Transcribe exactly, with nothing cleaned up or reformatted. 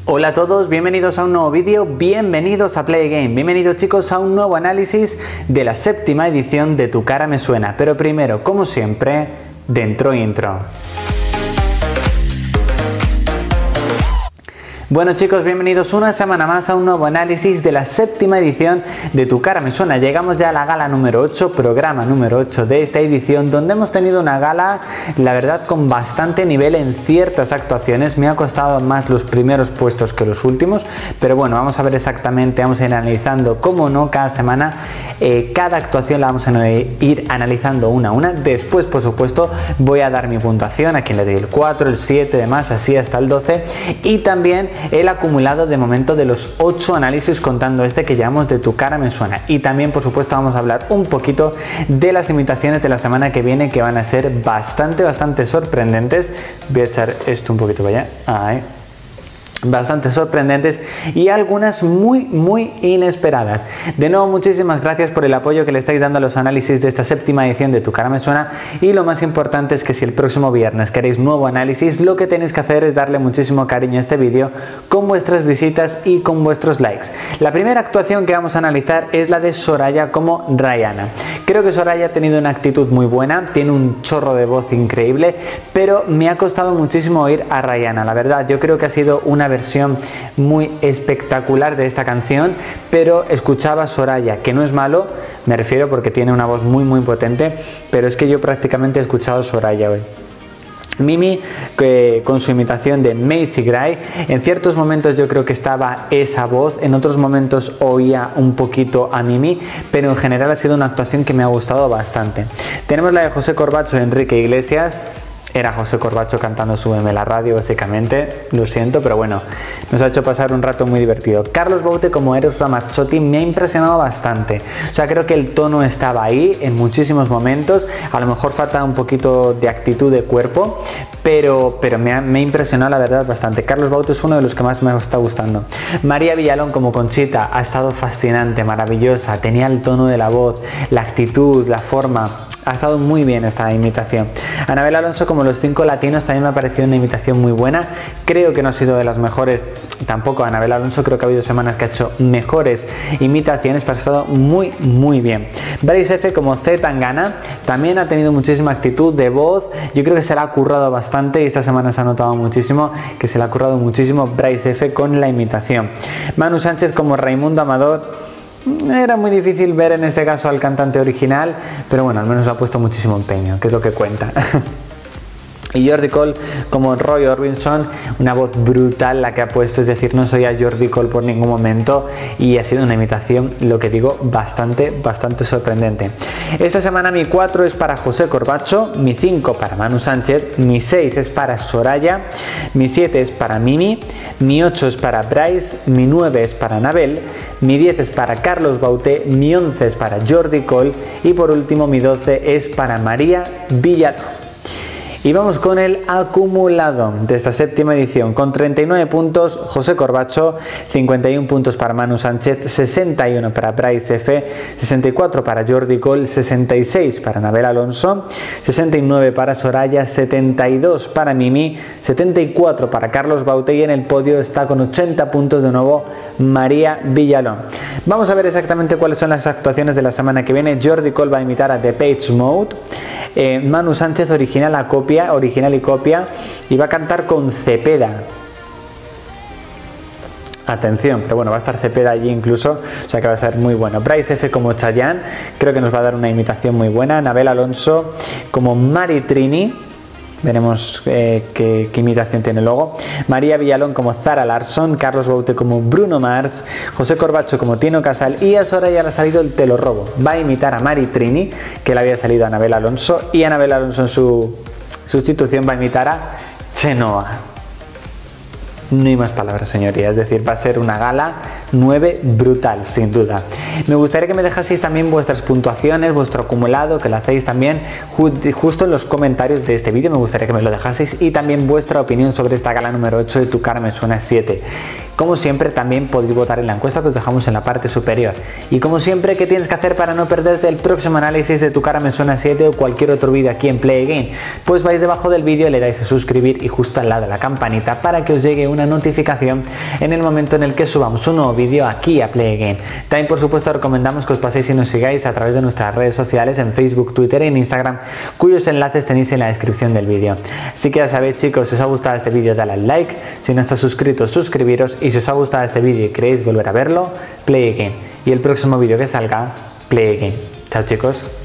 Hola a todos, bienvenidos a un nuevo vídeo, bienvenidos a Play Game, bienvenidos chicos a un nuevo análisis de la séptima edición de Tu Cara Me Suena, pero primero, como siempre, dentro intro. Bueno chicos, bienvenidos una semana más a un nuevo análisis de la séptima edición de Tu Cara Me Suena. Llegamos ya a la gala número ocho, programa número ocho de esta edición, donde hemos tenido una gala, la verdad, con bastante nivel en ciertas actuaciones. Me ha costado más los primeros puestos que los últimos, pero bueno, vamos a ver exactamente, vamos a ir analizando, como no, cada semana, eh, cada actuación la vamos a ir analizando una a una. Después, por supuesto, voy a dar mi puntuación, a quien le doy el cuatro, el siete, demás, así hasta el doce, y también el acumulado de momento de los ocho análisis, contando este que llevamos de Tu Cara Me Suena. Y también, por supuesto, vamos a hablar un poquito de las imitaciones de la semana que viene, que van a ser bastante, bastante sorprendentes. Voy a echar esto un poquito para allá. Ahí. Bastante sorprendentes y algunas muy muy inesperadas. De nuevo, muchísimas gracias por el apoyo que le estáis dando a los análisis de esta séptima edición de Tu Cara Me Suena, y lo más importante es que si el próximo viernes queréis nuevo análisis, lo que tenéis que hacer es darle muchísimo cariño a este vídeo con vuestras visitas y con vuestros likes. La primera actuación que vamos a analizar es la de Soraya como Rihanna. Creo que Soraya ha tenido una actitud muy buena, tiene un chorro de voz increíble, pero me ha costado muchísimo oír a Rihanna. La verdad, yo creo que ha sido una versión muy espectacular de esta canción, pero escuchaba a Soraya, que no es malo, me refiero porque tiene una voz muy muy potente, pero es que yo prácticamente he escuchado a Soraya hoy. Mimi, que con su imitación de Macy Gray, en ciertos momentos yo creo que estaba esa voz, en otros momentos oía un poquito a Mimi, pero en general ha sido una actuación que me ha gustado bastante. Tenemos la de José Corbacho y Enrique Iglesias. Era José Corbacho cantando Súbeme la radio, básicamente, lo siento, pero bueno, nos ha hecho pasar un rato muy divertido. Carlos Baute como Eros Ramazzotti me ha impresionado bastante, o sea, creo que el tono estaba ahí en muchísimos momentos, a lo mejor falta un poquito de actitud de cuerpo, pero, pero me, ha, me ha impresionado la verdad bastante. Carlos Baute es uno de los que más me está gustando. María Villalón como Conchita ha estado fascinante, maravillosa, tenía el tono de la voz, la actitud, la forma. Ha estado muy bien esta imitación. Anabel Alonso como Los Cinco Latinos también me ha parecido una imitación muy buena. Creo que no ha sido de las mejores tampoco Anabel Alonso, creo que ha habido semanas que ha hecho mejores imitaciones, pero ha estado muy muy bien. Bryce F como C. Tangana también ha tenido muchísima actitud de voz, yo creo que se la ha currado bastante y esta semana se ha notado muchísimo que se la ha currado muchísimo Bryce F con la imitación. Manu Sánchez como Raimundo Amador. Era muy difícil ver en este caso al cantante original, pero bueno, al menos le ha puesto muchísimo empeño, que es lo que cuenta. Y Jordi Cole como Roy Orbison, una voz brutal la que ha puesto, es decir, no soy a Jordi Cole por ningún momento, y ha sido una imitación, lo que digo, bastante, bastante sorprendente. Esta semana mi cuatro es para José Corbacho, mi cinco para Manu Sánchez, mi seis es para Soraya, mi siete es para Mimi, mi ocho es para Bryce, mi nueve es para Anabel, mi diez es para Carlos Baute, mi once es para Jordi Cole y por último mi doce es para María Villalón. Y vamos con el acumulado de esta séptima edición. Con treinta y nueve puntos José Corbacho, cincuenta y uno puntos para Manu Sánchez, sesenta y uno para Bryce F, sesenta y cuatro para Jordi Cole, sesenta y seis para Anabel Alonso, sesenta y nueve para Soraya, setenta y dos para Mimi, setenta y cuatro para Carlos Baute, y en el podio está con ochenta puntos de nuevo María Villalón. Vamos a ver exactamente cuáles son las actuaciones de la semana que viene. Jordi Cole va a imitar a Depeche Mode. Eh, Manu Sánchez original a copia, original y copia, y va a cantar con Cepeda. Atención, pero bueno, va a estar Cepeda allí incluso, o sea que va a ser muy bueno. Bryce F como Chayanne, creo que nos va a dar una imitación muy buena. Anabel Alonso como Mari Trini. Veremos eh, qué, qué imitación tiene luego. María Villalón como Zara Larsson, Carlos Baute como Bruno Mars, José Corbacho como Tino Casal, y a Soraya le ha salido el Te lo robo. Va a imitar a Mari Trini, que le había salido a Anabel Alonso, y Anabel Alonso en su sustitución va a imitar a Chenoa. No hay más palabras, señoría, es decir, va a ser una gala nueve brutal, sin duda. Me gustaría que me dejaseis también vuestras puntuaciones, vuestro acumulado, que lo hacéis también ju justo en los comentarios de este vídeo, me gustaría que me lo dejaseis, y también vuestra opinión sobre esta gala número ocho de Tu Cara Me Suena siete. Como siempre, también podéis votar en la encuesta que os dejamos en la parte superior. Y como siempre, ¿qué tienes que hacer para no perderte el próximo análisis de Tu cara me suena siete o cualquier otro vídeo aquí en Play Again? Pues vais debajo del vídeo, le dais a suscribir y justo al lado de la campanita para que os llegue una notificación en el momento en el que subamos un nuevo vídeo aquí a Play Again. También, por supuesto, recomendamos que os paséis y nos sigáis a través de nuestras redes sociales en Facebook, Twitter y en Instagram, cuyos enlaces tenéis en la descripción del vídeo. Así que ya sabéis, chicos, si os ha gustado este vídeo dale al like, si no estáis suscritos suscribiros y si os ha gustado este vídeo y queréis volver a verlo, Play Again. Y el próximo vídeo que salga, Play Again. Chao, chicos.